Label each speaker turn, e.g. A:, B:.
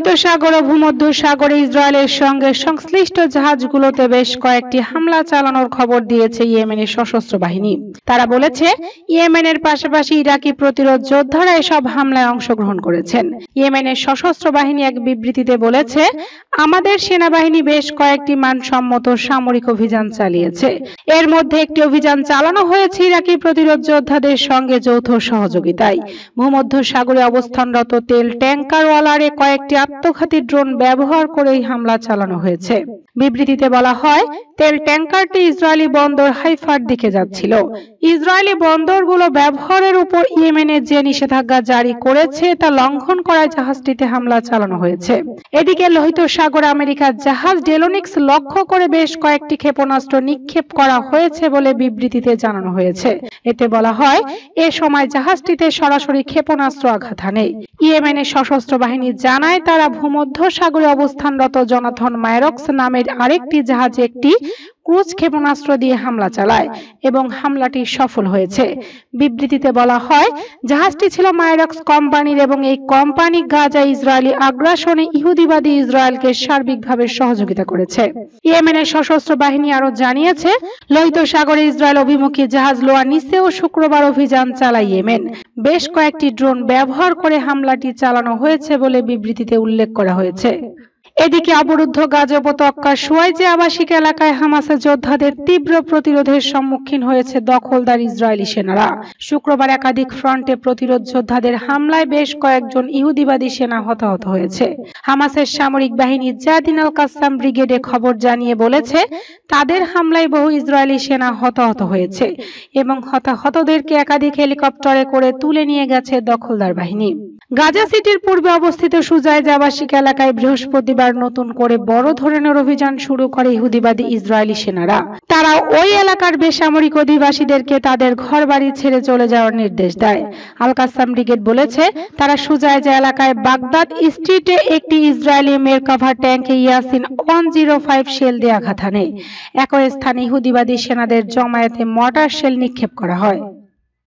A: লোহিত সাগর ও ভূমধ্য সাগরে ইসরায়েলের সঙ্গে সংশ্লিষ্ট জাহাজগুলোতে বেশ কয়েকটি হামলা চালানোর খবর দিয়েছে ইয়েমেনের সশস্ত্র বাহিনী। তারা বলেছে, ইয়েমেনের পাশাপাশি ইরাকি প্রতিরোধ যোদ্ধারা এসব হামলায় অংশগ্রহণ করেছেন। ইয়েমেনের সশস্ত্র বাহিনী এক বিবৃতিতে বলেছে, আমাদের সেনাবাহিনী বেশ কয়েকটি মানসম্মত সামরিক অভিযান চালিয়েছে। এর মধ্যে একটি অভিযান চালানো হয়েছে ইরাকি প্রতিরোধ যোদ্ধাদের সঙ্গে যৌথ সহযোগিতায়। ভূমধ্য সাগরে অবস্থানরত তেল ট্যাঙ্কারওয়ালারে কয়েকটি আত্মঘাতী ড্রোন ব্যবহার করে এই হামলা চালানো হয়েছে। বিবৃতিতে বলা হয়, তেল ট্যাঙ্কারটি ইসরায়েলি বন্দর হাইফার দিকে যাচ্ছিল। ইসরায়েলি বন্দরগুলো ব্যবহারের উপর ইয়েমেনের যে নিষেধাজ্ঞা জারি করেছে তা লঙ্ঘন করায় জাহাজটিতে হামলা চালানো হয়েছে। এদিকে লোহিত সাগরে আমেরিকার জাহাজ ডেলোনিক্স লক্ষ্য করে বেশ কয়েকটি ক্ষেপণাস্ত্র নিক্ষেপ করা হয়েছে বলে বিবৃতিতে জানানো হয়েছে। এতে বলা হয়, এ সময় জাহাজটিতে সরাসরি ক্ষেপণাস্ত্র আঘাত হানে। ইয়েমেনের সশস্ত্র বাহিনী জানায়, তারা ভূমধ্য সাগরে অবস্থানরত জোনাথন মায়রক্স নামের আরেকটি জাহাজে একটি ক্রুজ ক্ষেপণাস্ত্র দিয়ে হামলা চালায় এবং হামলাটি সফল হয়েছে। বিবৃতিতে বলা হয়, জাহাজটি ছিল মায়রক্স কোম্পানির এবং এই কোম্পানি গাজা ইসরায়েলি আগ্রাসনে ইহুদিবাদী ইসরায়েলকে সার্বিকভাবে সহযোগিতা করেছে। ইয়েমেনের সশস্ত্র বাহিনী আরো জানিয়েছে, লোহিত সাগরে ইসরায়েল অভিমুখী জাহাজ লোয়া নিচেও শুক্রবার অভিযান চালায় ইয়েমেন। বেশ কয়েকটি ড্রোন ব্যবহার করে হামলাটি চালানো হয়েছে বলে বিবৃতিতে উল্লেখ করা হয়েছে। এদিকে অবরুদ্ধ গাজা উপত্যকার সুয়াইজে আবাসিক এলাকায় হামাসের যোদ্ধাদের তীব্র প্রতিরোধের সম্মুখীন হয়েছে দখলদার ইসরায়েলি সেনারা। শুক্রবার একাধিক ফ্রন্টে প্রতিরোধ যোদ্ধাদের হামলায় বেশ কয়েকজন ইহুদিবাদী সেনা হতাহত হয়েছে। হামাসের সামরিক বাহিনী জাদিন আল কাসাম ব্রিগেডে খবর জানিয়ে বলেছে, তাদের হামলায় বহু ইসরায়েলি সেনা হতাহত হয়েছে এবং হতাহতদেরকে একাধিক হেলিকপ্টারে করে তুলে নিয়ে গেছে দখলদার বাহিনী। গাজা সিটির পূর্বে অবস্থিত সুজাইজ আবাসিক এলাকায় বৃহস্পতিবার নতুন করে বড় ধরনের অভিযান শুরু করে ইহুদিবাদী ইসরায়েলি সেনারা। তারা ওই এলাকার বেসামরিক অধিবাসীদেরকে তাদের ঘরবাড়ি ছেড়ে চলে যাওয়ার নির্দেশ দেয়। আল কাসাম ব্রিগেড বলেছে, তারা সুজাইজ এলাকায় বাগদাদ স্ট্রিটে একটি ইসরায়েলি মেরকাভা ট্যাঙ্কে ইয়াসিন 105 শেল দিয়ে আঘাত হানে। একই স্থানে ইহুদিবাদী সেনাদের জমায়েতে মর্টার শেল নিক্ষেপ করা হয়।